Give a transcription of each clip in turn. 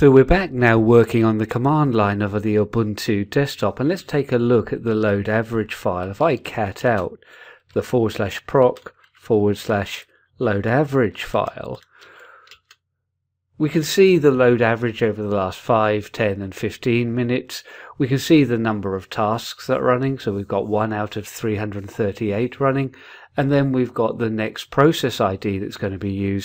So we're back now working on the command line of the Ubuntu desktop, and let's take a look at the load average file. If I cat out the /proc/load average file, we can see the load average over the last 5, 10 and 15 minutes. We can see the number of tasks that are running, so we've got 1 out of 338 running, and then we've got the next process ID that's going to be used,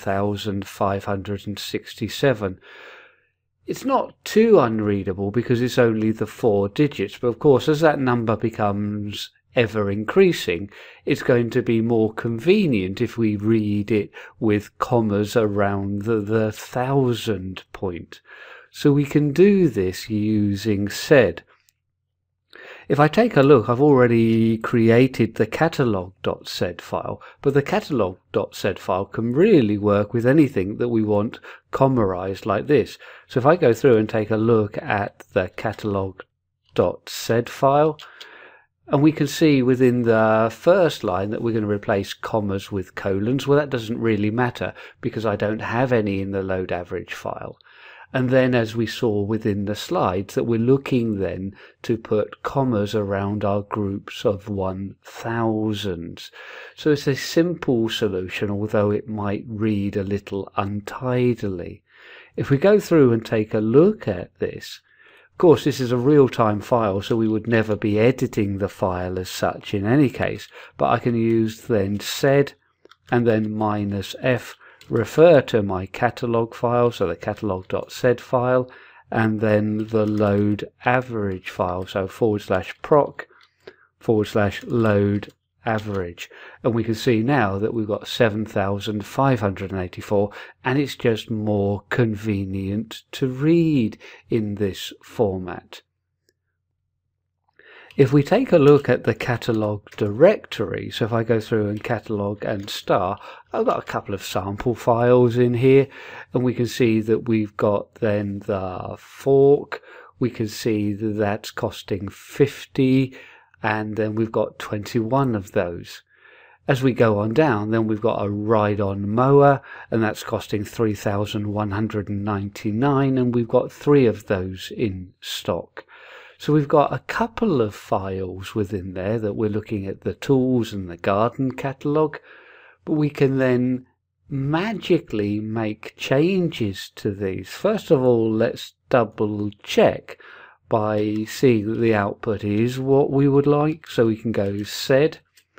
7567. It's not too unreadable because it's only the 4 digits, but of course as that number becomes ever increasing, it's going to be more convenient if we read it with commas around the 1000 point. So we can do this using sed. If I take a look, I've already created the catalog.sed file, but the catalog.sed file can really work with anything that we want commarized like this. So if I go through and take a look at the catalog.sed file, and we can see within the first line that we're going to replace commas with colons. Well, that doesn't really matter because I don't have any in the load average file. And then, as we saw within the slides, that we're looking then to put commas around our groups of 1000s. So it's a simple solution, although it might read a little untidily. If we go through and take a look at this, of course this is a real-time file, so we would never be editing the file as such in any case, but I can use then sed and then -f, refer to my catalog file, so the catalog.sed file, and then the load average file, so /proc/load average, and we can see now that we've got 7584, and it's just more convenient to read in this format. If we take a look at the catalog directory, so if I go through and catalog and star, I've got a couple of sample files in here, and we can see that we've got then the fork. We can see that that's costing 50, and then we've got 21 of those. As we go on down, then we've got a ride-on mower, and that's costing 3,199, and we've got 3 of those in stock. So we've got a couple of files within there that we're looking at, the tools and the garden catalogue, but we can then magically make changes to these. First of all, let's double check by seeing that the output is what we would like. So we can go sed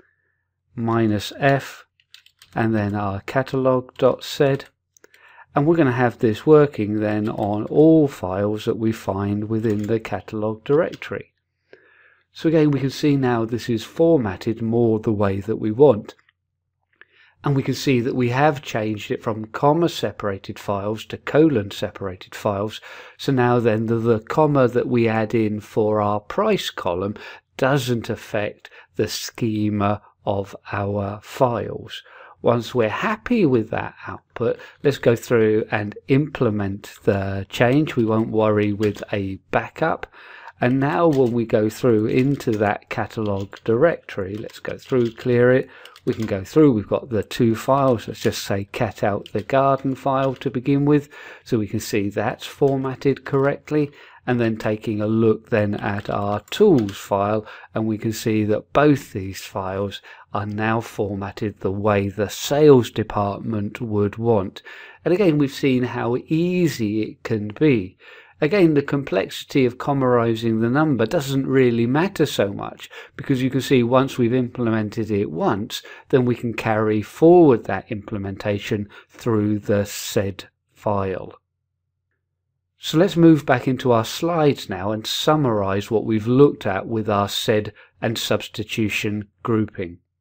-f and then our catalog.sed. And we're going to have this working then on all files that we find within the catalog directory. So again, we can see now this is formatted more the way that we want. And we can see that we have changed it from comma separated files to colon separated files. So now then the comma that we add in for our price column doesn't affect the schema of our files. Once we're happy with that output, let's go through and implement the change. We won't worry with a backup. And now when we go through into that catalog directory, let's go through, clear it. We can go through, we've got the 2 files. Let's just say cat out the garden file to begin with, so we can see that's formatted correctly. And then taking a look then at our tools file, and we can see that both these files are now formatted the way the sales department would want. And again, we've seen how easy it can be. Again, the complexity of commarizing the number doesn't really matter so much, because you can see once we've implemented it once, then we can carry forward that implementation through the sed file. So let's move back into our slides now and summarize what we've looked at with our sed and substitution grouping.